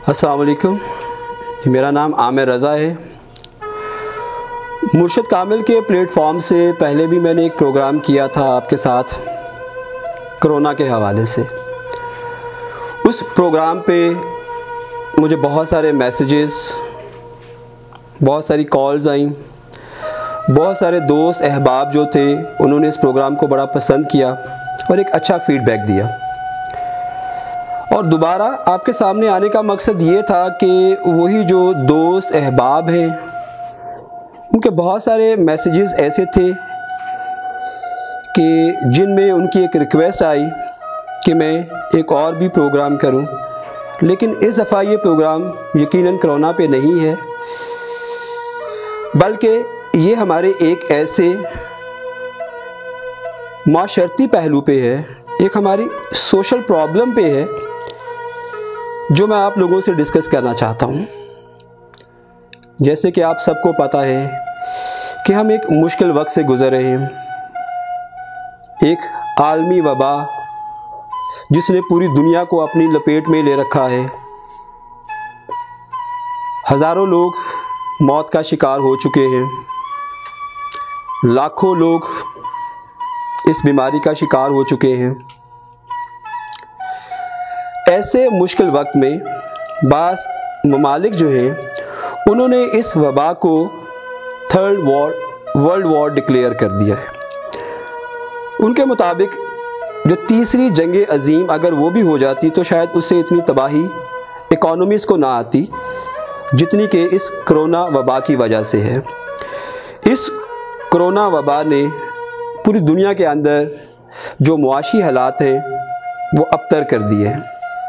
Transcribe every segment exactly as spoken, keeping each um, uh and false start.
अस्सलाम वालेकुम, मेरा नाम आमिर रज़ा है। मुर्शिद कामिल के प्लेटफॉर्म से पहले भी मैंने एक प्रोग्राम किया था आपके साथ कोरोना के हवाले से। उस प्रोग्राम पे मुझे बहुत सारे मैसेजेस, बहुत सारी कॉल्स आईं, बहुत सारे दोस्त अहबाब जो थे उन्होंने इस प्रोग्राम को बड़ा पसंद किया और एक अच्छा फीडबैक दिया। और दोबारा आपके सामने आने का मकसद ये था कि वही जो दोस्त अहबाब हैं उनके बहुत सारे मैसेजेस ऐसे थे कि जिनमें उनकी एक रिक्वेस्ट आई कि मैं एक और भी प्रोग्राम करूं, लेकिन इस दफ़ा ये प्रोग्राम यकीनन कोरोना पे नहीं है, बल्कि ये हमारे एक ऐसे माशरती पहलू पे है, एक हमारी सोशल प्रॉब्लम पे है जो मैं आप लोगों से डिस्कस करना चाहता हूँ। जैसे कि आप सबको पता है कि हम एक मुश्किल वक्त से गुज़र रहे हैं, एक आलमी वबा जिसने पूरी दुनिया को अपनी लपेट में ले रखा है। हज़ारों लोग मौत का शिकार हो चुके हैं, लाखों लोग इस बीमारी का शिकार हो चुके हैं। ऐसे मुश्किल वक्त में बास ममालिक जो हैं उन्होंने इस वबा को third war world war declare कर दिया है। उनके मुताबिक जो तीसरी जंग अजीम अगर वो भी हो जाती तो शायद उससे इतनी तबाही इकोनॉमीज़ को ना आती जितनी कि इस कोरोना वबा की वजह से है। इस कोरोना वबा ने पूरी दुनिया के अंदर जो मुआशी हालात हैं वो अबतर कर दिए हैं।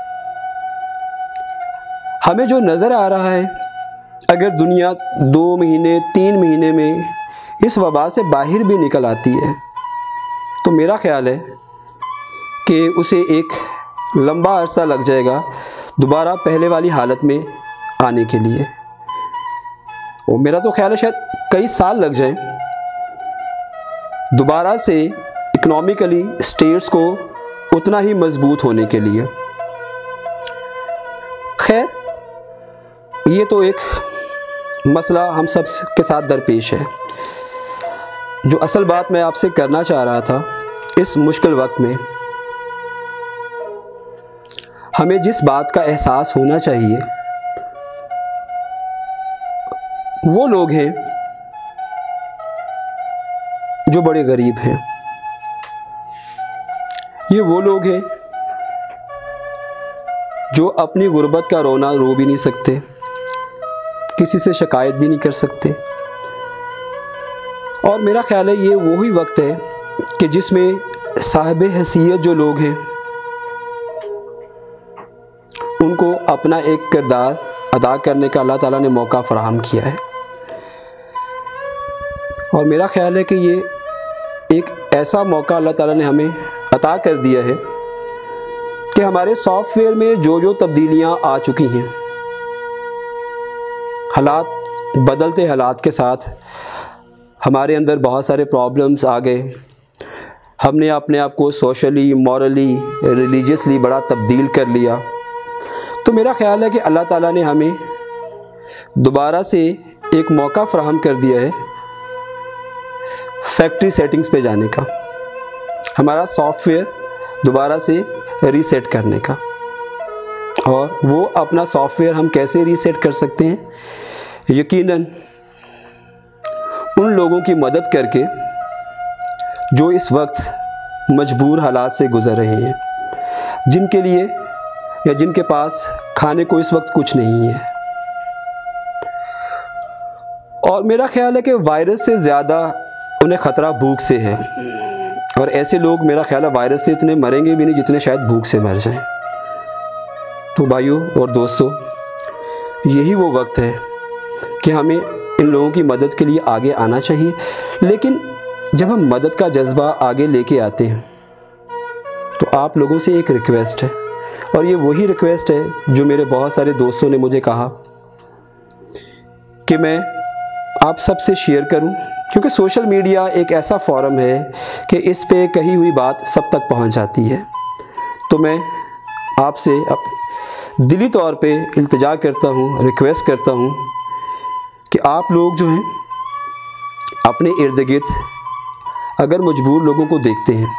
हमें जो नज़र आ रहा है, अगर दुनिया दो महीने तीन महीने में इस वबा से बाहर भी निकल आती है तो मेरा ख़्याल है कि उसे एक लंबा अरसा लग जाएगा दोबारा पहले वाली हालत में आने के लिए। और मेरा तो ख्याल है शायद कई साल लग जाएं दोबारा से इकोनॉमिकली स्टेट्स को उतना ही मजबूत होने के लिए। खैर, ये तो एक मसला हम सब के साथ दरपेश है। जो असल बात मैं आपसे करना चाह रहा था, इस मुश्किल वक्त में हमें जिस बात का एहसास होना चाहिए वो लोग हैं जो बड़े गरीब हैं। ये वो लोग हैं जो अपनी गुर्बत का रोना रो भी नहीं सकते, किसी से शिकायत भी नहीं कर सकते। और मेरा ख्याल है ये वही वक्त है कि जिसमें साहिब हैसियत जो लोग हैं उनको अपना एक किरदार अदा करने का अल्लाह ताला ने मौका फराहम किया है। और मेरा ख्याल है कि ये एक ऐसा मौका अल्लाह ताला ने हमें अता कर दिया है कि हमारे सॉफ्टवेयर में जो जो तब्दीलियां आ चुकी हैं, हालात बदलते हालात के साथ हमारे अंदर बहुत सारे प्रॉब्लम्स आ गए। हमने अपने आप को सोशली, मॉरली, रिलीजियसली बड़ा तब्दील कर लिया। तो मेरा ख़्याल है कि अल्लाह ताला ने हमें दोबारा से एक मौका फ़राहम कर दिया है फैक्ट्री सेटिंग्स पे जाने का, हमारा सॉफ्टवेयर दोबारा से रीसेट करने का। और वो अपना सॉफ्टवेयर हम कैसे रीसेट कर सकते हैं? यकीनन उन लोगों की मदद करके जो इस वक्त मजबूर हालात से गुज़र रहे हैं, जिनके लिए या जिनके पास खाने को इस वक्त कुछ नहीं है। और मेरा ख्याल है कि वायरस से ज़्यादा उन्हें ख़तरा भूख से है। और ऐसे लोग मेरा ख्याल है वायरस से इतने मरेंगे भी नहीं जितने शायद भूख से मर जाएं। तो भाइयों और दोस्तों, यही वो वक्त है कि हमें इन लोगों की मदद के लिए आगे आना चाहिए। लेकिन जब हम मदद का जज्बा आगे लेके आते हैं तो आप लोगों से एक रिक्वेस्ट है, और ये वही रिक्वेस्ट है जो मेरे बहुत सारे दोस्तों ने मुझे कहा कि मैं आप सबसे शेयर करूं, क्योंकि सोशल मीडिया एक ऐसा फोरम है कि इस पे कही हुई बात सब तक पहुंच जाती है। तो मैं आपसे अप दिली तौर पे इल्तिजा करता हूँ, रिक्वेस्ट करता हूँ कि आप लोग जो हैं अपने इर्द गिर्द अगर मजबूर लोगों को देखते हैं,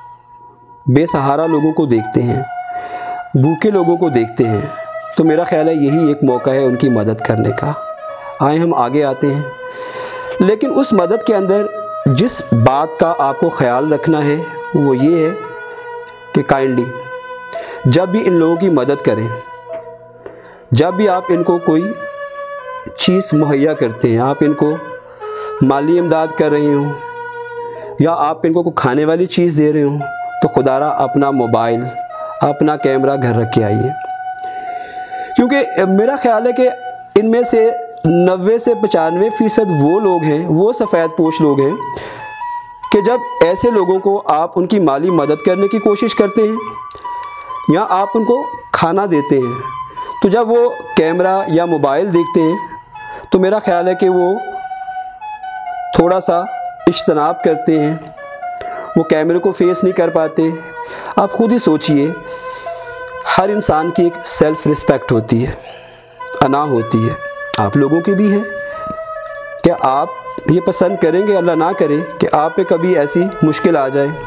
बेसहारा लोगों को देखते हैं, भूखे लोगों को देखते हैं, तो मेरा ख़्याल है यही एक मौका है उनकी मदद करने का। आए हम आगे आते हैं, लेकिन उस मदद के अंदर जिस बात का आपको ख्याल रखना है वो ये है कि काइंडली जब भी इन लोगों की मदद करें, जब भी आप इनको कोई चीज़ मुहैया करते हैं, आप इनको माली इमदाद कर रहे हों या आप इनको को खाने वाली चीज़ दे रहे हों, तो खुदारा अपना मोबाइल, अपना कैमरा घर रख के आइए, क्योंकि मेरा ख्याल है कि इनमें से नब्बे से पचानवे फ़ीसद वो लोग हैं, वो सफ़ेद पोश लोग हैं कि जब ऐसे लोगों को आप उनकी माली मदद करने की कोशिश करते हैं या आप उनको खाना देते हैं, तो जब वो कैमरा या मोबाइल देखते हैं तो मेरा ख्याल है कि वो थोड़ा सा इज्तनाब करते हैं, वो कैमरे को फेस नहीं कर पाते। आप खुद ही सोचिए, हर इंसान की एक सेल्फ़ रिस्पेक्ट होती है, अना होती है, आप लोगों की भी है। क्या आप ये पसंद करेंगे, अल्लाह ना करे, कि आप पे कभी ऐसी मुश्किल आ जाए,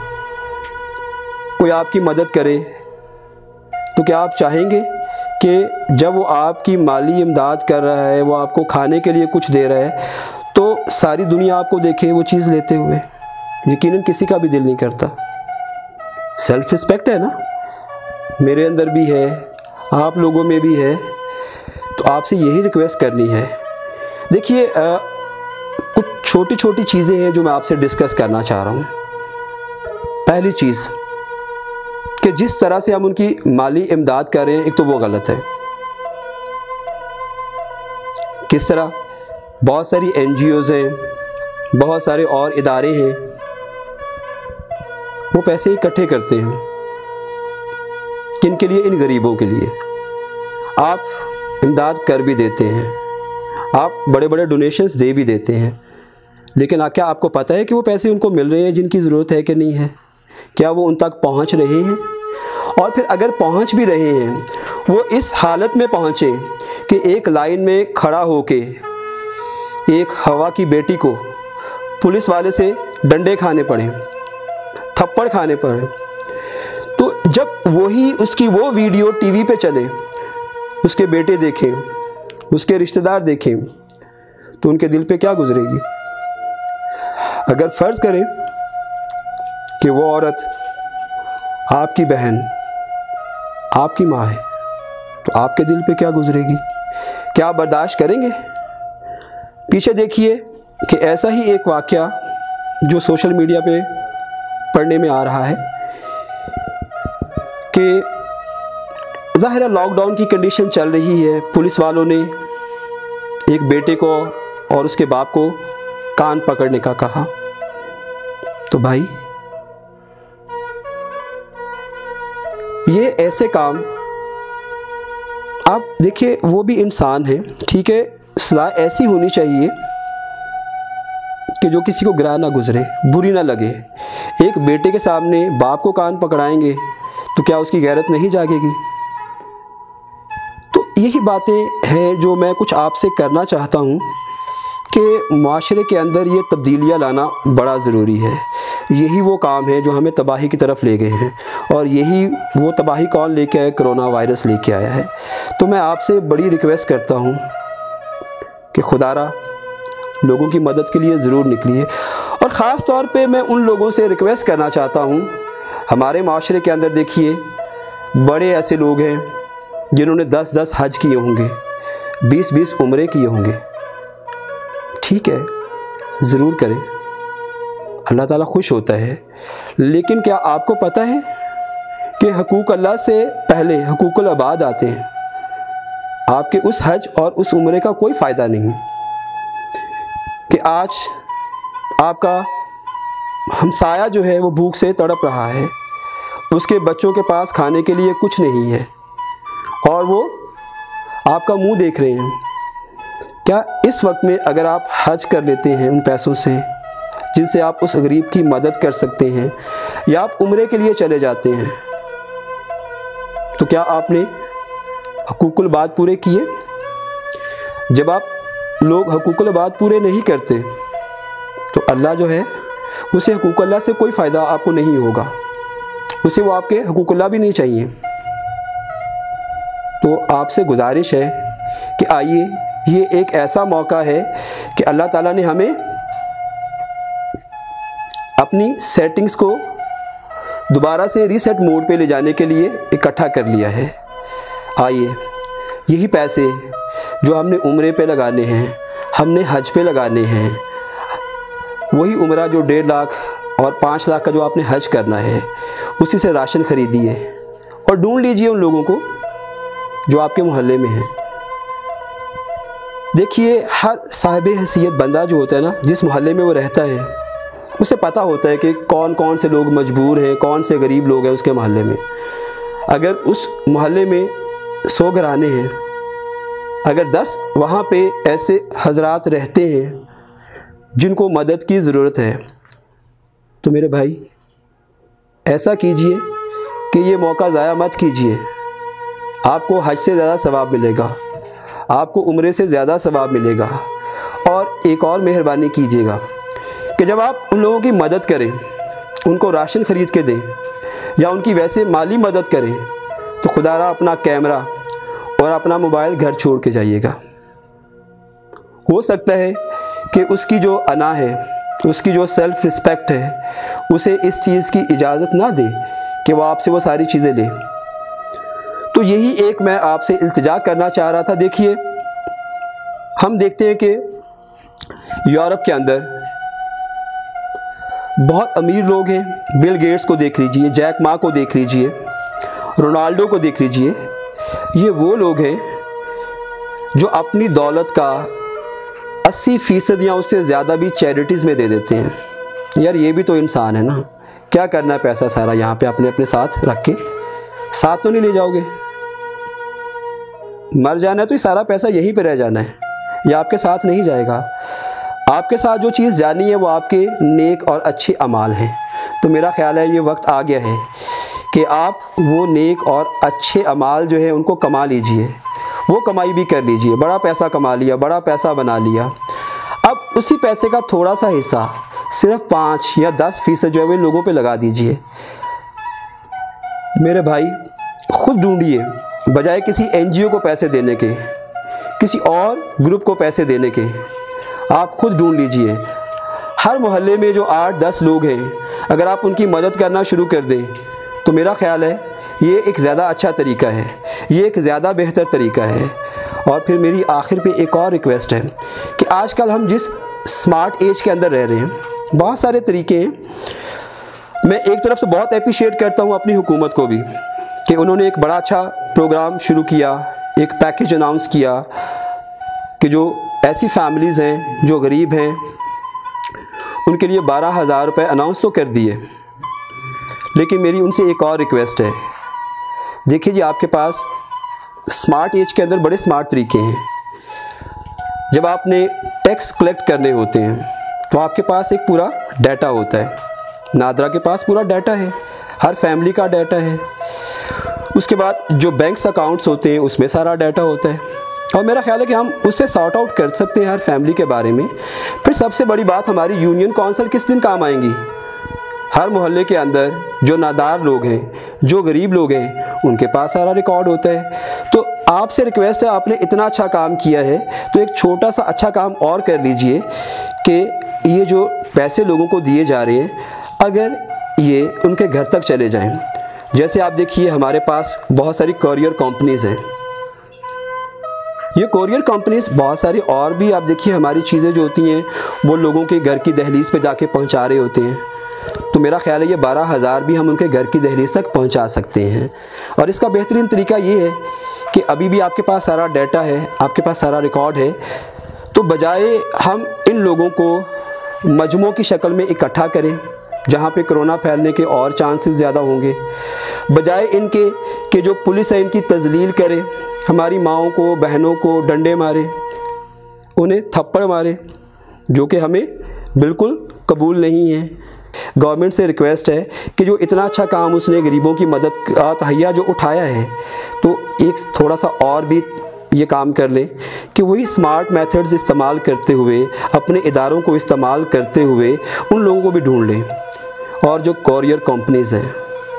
कोई आपकी मदद करे, तो क्या आप चाहेंगे कि जब वो आपकी माली इमदाद कर रहा है, वो आपको खाने के लिए कुछ दे रहा है, तो सारी दुनिया आपको देखे वो चीज़ लेते हुए? यकीनन किसी का भी दिल नहीं करता। सेल्फ़ रिस्पेक्ट है ना, मेरे अंदर भी है, आप लोगों में भी है, तो आपसे यही रिक्वेस्ट करनी है। देखिए, कुछ छोटी छोटी चीज़ें हैं जो मैं आपसे डिस्कस करना चाह रहा हूँ। पहली चीज़ कि जिस तरह से हम उनकी माली इमदाद कर रहे हैं, एक तो वो गलत है। किस तरह? बहुत सारी एन जी ओज़ हैं, बहुत सारे और इदारे हैं, वो पैसे इकट्ठे करते हैं, किन के लिए? इन गरीबों के लिए। आप इमदाद कर भी देते हैं, आप बड़े बड़े डोनेशंस दे भी देते हैं, लेकिन क्या आपको पता है कि वो पैसे उनको मिल रहे हैं जिनकी ज़रूरत है कि नहीं है? क्या वो उन तक पहुंच रहे हैं? और फिर अगर पहुंच भी रहे हैं, वो इस हालत में पहुंचे कि एक लाइन में खड़ा होके एक हवा की बेटी को पुलिस वाले से डंडे खाने पड़े, थप्पड़ खाने पड़े, तो जब वही उसकी वो वीडियो टीवी पे चले, उसके बेटे देखें, उसके रिश्तेदार देखें, तो उनके दिल पे क्या गुजरेगी? अगर फ़र्ज़ करें कि वो औरत आपकी बहन, आपकी माँ है, तो आपके दिल पे क्या गुजरेगी? क्या आप बर्दाश्त करेंगे? पीछे देखिए कि ऐसा ही एक वाक़या जो सोशल मीडिया पे पढ़ने में आ रहा है कि ज़ाहिर है लॉकडाउन की कंडीशन चल रही है, पुलिस वालों ने एक बेटे को और उसके बाप को कान पकड़ने का कहा। तो भाई, ये ऐसे काम आप देखिए, वो भी इंसान है, ठीक है, सज़ा ऐसी होनी चाहिए कि जो किसी को गिरा ना गुजरे, बुरी ना लगे। एक बेटे के सामने बाप को कान पकड़ाएंगे तो क्या उसकी गैरत नहीं जागेगी? तो यही बातें हैं जो मैं कुछ आपसे करना चाहता हूँ कि माशरे के अंदर ये तब्दीलियाँ लाना बड़ा ज़रूरी है। यही वो काम है जो हमें तबाही की तरफ ले गए हैं, और यही वो तबाही कौन लेके आया? कोरोना वायरस लेके आया है। तो मैं आपसे बड़ी रिक्वेस्ट करता हूँ कि खुदारा लोगों की मदद के लिए ज़रूर निकलिए। और ख़ास तौर पे मैं उन लोगों से रिक्वेस्ट करना चाहता हूँ, हमारे माशरे के अंदर देखिए बड़े ऐसे लोग हैं जिन्होंने दस दस हज किए होंगे, बीस बीस उम्रे किए होंगे। ठीक है, ज़रूर करें, अल्लाह ताला खुश होता है, लेकिन क्या आपको पता है कि हकूक़ अल्लाह से पहले हकूक़ुल अबाद आते हैं? आपके उस हज और उस उम्रे का कोई फ़ायदा नहीं कि आज आपका हमसाया जो है वो भूख से तड़प रहा है, उसके बच्चों के पास खाने के लिए कुछ नहीं है और वो आपका मुंह देख रहे हैं। क्या इस वक्त में अगर आप हज कर लेते हैं उन पैसों से जिनसे आप उस गरीब की मदद कर सकते हैं, या आप उम्रे के लिए चले जाते हैं, तो क्या आपने हकूकुल बाद पूरे किए। जब आप लोग हकूकुल बाद पूरे नहीं करते तो अल्लाह जो है उसे हकूकुल्लाह से कोई फ़ायदा आपको नहीं होगा, उसे वो आपके हकूकुल्लाह भी नहीं चाहिए। तो आपसे गुजारिश है कि आइए, ये एक ऐसा मौका है कि अल्लाह ताला ने हमें अपनी सेटिंग्स को दोबारा से रीसेट मोड पे ले जाने के लिए इकट्ठा कर लिया है। आइए, यही पैसे जो हमने उम्रे पे लगाने हैं, हमने हज पे लगाने हैं, वही उम्रा जो डेढ़ लाख और पाँच लाख का जो आपने हज करना है, उसी से राशन ख़रीदिए और ढूंढ लीजिए उन लोगों को जो आपके मोहल्ले में हैं। देखिए, हर साहिब हैसियत बंदा जो होता है ना, जिस मोहल्ले में वो रहता है, उसे पता होता है कि कौन कौन से लोग मजबूर हैं, कौन से गरीब लोग हैं उसके मोहल्ले में। अगर उस मोहल्ले में सौ घराने हैं, अगर दस वहाँ पे ऐसे हजरात रहते हैं जिनको मदद की ज़रूरत है, तो मेरे भाई ऐसा कीजिए कि ये मौका ज़ाया मत कीजिए। आपको हज से ज़्यादा सवाब मिलेगा, आपको उम्रे से ज़्यादा सवाब मिलेगा। और एक और मेहरबानी कीजिएगा कि जब आप उन लोगों की मदद करें, उनको राशन ख़रीद के दें या उनकी वैसे माली मदद करें, तो खुदारा अपना कैमरा और अपना मोबाइल घर छोड़ के जाइएगा। हो सकता है कि उसकी जो अना है, उसकी जो सेल्फ़ रिस्पेक्ट है, उसे इस चीज़ की इजाज़त ना दे कि वो आपसे वो सारी चीज़ें ले। तो यही एक मैं आपसे इल्तिजा करना चाह रहा था। देखिए, हम देखते हैं कि यूरोप के अंदर बहुत अमीर लोग हैं। बिल गेट्स को देख लीजिए, जैक मा को देख लीजिए, रोनाल्डो को देख लीजिए। ये वो लोग हैं जो अपनी दौलत का अस्सी फ़ीसद या उससे ज़्यादा भी चैरिटीज़ में दे देते हैं। यार, ये भी तो इंसान है ना। क्या करना है पैसा सारा यहाँ पे अपने अपने साथ रख के? साथ तो नहीं ले जाओगे, मर जाना है तो ये सारा पैसा यहीं पे रह जाना है, ये आपके साथ नहीं जाएगा। आपके साथ जो चीज़ जानी है वो आपके नेक और अच्छे अमाल हैं। तो मेरा ख़्याल है ये वक्त आ गया है कि आप वो नेक और अच्छे अमाल जो है उनको कमा लीजिए, वो कमाई भी कर लीजिए। बड़ा पैसा कमा लिया, बड़ा पैसा बना लिया, अब उसी पैसे का थोड़ा सा हिस्सा, सिर्फ पाँच या दस फीसद जो है वो लोगों पे लगा दीजिए। मेरे भाई, खुद ढूंढिए, बजाय किसी एनजीओ को पैसे देने के, किसी और ग्रुप को पैसे देने के, आप खुद ढूंढ लीजिए। हर मोहल्ले में जो आठ दस लोग हैं, अगर आप उनकी मदद करना शुरू कर दें तो मेरा ख़्याल है ये एक ज़्यादा अच्छा तरीका है, ये एक ज़्यादा बेहतर तरीका है। और फिर मेरी आखिर पे एक और रिक्वेस्ट है कि आजकल हम जिस स्मार्ट एज के अंदर रह रहे हैं, बहुत सारे तरीके हैं। मैं एक तरफ से बहुत अप्रिशिएट करता हूँ अपनी हुकूमत को भी कि उन्होंने एक बड़ा अच्छा प्रोग्राम शुरू किया, एक पैकेज अनाउंस किया कि जो ऐसी फैमिलीज़ हैं जो गरीब हैं उनके लिए बारह हज़ार रुपये अनाउंस तो कर दिए। लेकिन मेरी उनसे एक और रिक्वेस्ट है, देखिए जी, आपके पास स्मार्ट एज के अंदर बड़े स्मार्ट तरीके हैं। जब आपने टैक्स कलेक्ट करने होते हैं तो आपके पास एक पूरा डाटा होता है। नादरा के पास पूरा डाटा है, हर फैमिली का डाटा है। उसके बाद जो बैंक्स अकाउंट्स होते हैं उसमें सारा डाटा होता है, और मेरा ख्याल है कि हम उससे सॉर्ट आउट कर सकते हैं हर फैमिली के बारे में। फिर सबसे बड़ी बात, हमारी यूनियन काउंसिल किस दिन काम आएंगी? हर मोहल्ले के अंदर जो नादार लोग हैं, जो गरीब लोग हैं, उनके पास सारा रिकॉर्ड होता है। तो आपसे रिक्वेस्ट है, आपने इतना अच्छा काम किया है तो एक छोटा सा अच्छा काम और कर लीजिए कि ये जो पैसे लोगों को दिए जा रहे हैं, अगर ये उनके घर तक चले जाएं। जैसे आप देखिए, हमारे पास बहुत सारी कोरियर कंपनीज़ हैं। ये कोरियर कंपनीज़ बहुत सारी और भी, आप देखिए, हमारी चीज़ें जो होती हैं वो लोगों के घर की दहलीज़ पे जाके पहुंचा रहे होते हैं। तो मेरा ख्याल है ये बारह हज़ार भी हम उनके घर की दहलीज़ तक पहुंचा सकते हैं। और इसका बेहतरीन तरीका ये है कि अभी भी आपके पास सारा डाटा है, आपके पास सारा रिकॉर्ड है, तो बजाय हम इन लोगों को मजमों की शक्ल में इकट्ठा करें जहाँ पे कोरोना फैलने के और चांसेस ज़्यादा होंगे, बजाय इनके कि जो पुलिस है इनकी तजलील करे, हमारी माँओं को, बहनों को डंडे मारे, उन्हें थप्पड़ मारे, जो कि हमें बिल्कुल कबूल नहीं है। गवर्नमेंट से रिक्वेस्ट है कि जो इतना अच्छा काम उसने गरीबों की मदद का तहैया जो उठाया है, तो एक थोड़ा सा और भी ये काम कर लें कि वही स्मार्ट मेथड्स इस्तेमाल करते हुए, अपने इदारों को इस्तेमाल करते हुए उन लोगों को भी ढूंढ लें। और जो कॉरियर कंपनीज़ हैं,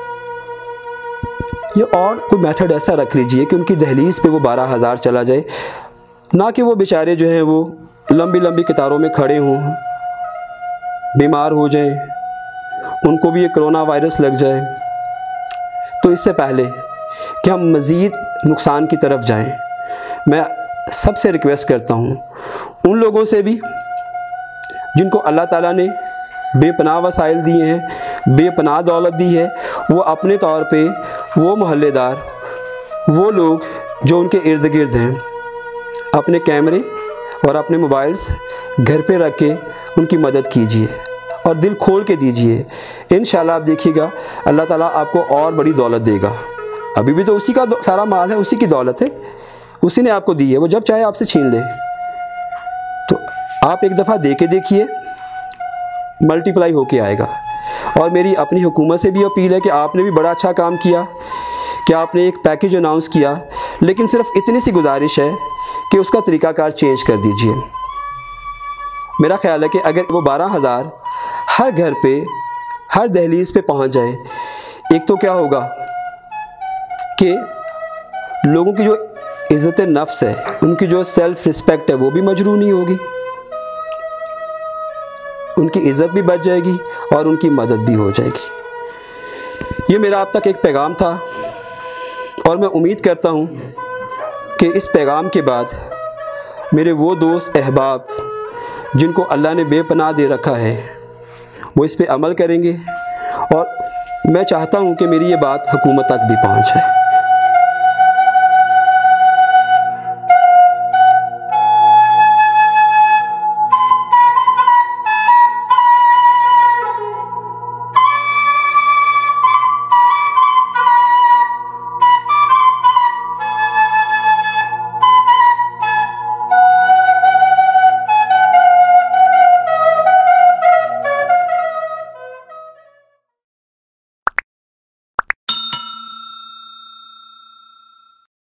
ये और कोई मेथड ऐसा रख लीजिए कि उनकी दहलीज़ पे वो बारह हज़ार चला जाए, ना कि वो बेचारे जो हैं वो लंबी लंबी कतारों में खड़े हों, बीमार हो जाएं, उनको भी ये कोरोना वायरस लग जाए। तो इससे पहले कि हम मज़ीद नुकसान की तरफ जाएं, मैं सबसे रिक्वेस्ट करता हूँ उन लोगों से भी जिनको अल्लाह ताला ने बेपनाह वसाइल दिए हैं, बेपनाह दौलत दी है, वो अपने तौर पे वो मोहल्लेदार, वो लोग जो उनके इर्द गिर्द हैं, अपने कैमरे और अपने मोबाइल्स घर पे रख के उनकी मदद कीजिए और दिल खोल के दीजिए। इंशाल्लाह आप देखिएगा अल्लाह ताला आपको और बड़ी दौलत देगा। अभी भी तो उसी का सारा माल है, उसी की दौलत है, उसी ने आपको दी है, वो जब चाहे आपसे छीन ले। तो आप एक दफ़ा दे के देखिए, मल्टीप्लाई होके आएगा। और मेरी अपनी हुकूमत से भी अपील है कि आपने भी बड़ा अच्छा काम किया कि आपने एक पैकेज अनाउंस किया, लेकिन सिर्फ इतनी सी गुजारिश है कि उसका तरीक़ाकार चेंज कर दीजिए। मेरा ख़्याल है कि अगर वो बारह हज़ार हर घर पे, हर दहलीज़ पे पहुंच जाए, एक तो क्या होगा कि लोगों की जो इज़्ज़त नफ्स है, उनकी जो सेल्फ़ रिस्पेक्ट है, वो भी मजरूह नहीं होगी, उनकी इज़्ज़त भी बच जाएगी और उनकी मदद भी हो जाएगी। ये मेरा अब तक एक पैगाम था और मैं उम्मीद करता हूँ कि इस पैगाम के बाद मेरे वो दोस्त अहबाब जिनको अल्लाह ने बेपनाह दे रखा है, वो इस पे अमल करेंगे। और मैं चाहता हूँ कि मेरी ये बात हुकूमत तक भी पहुँचे।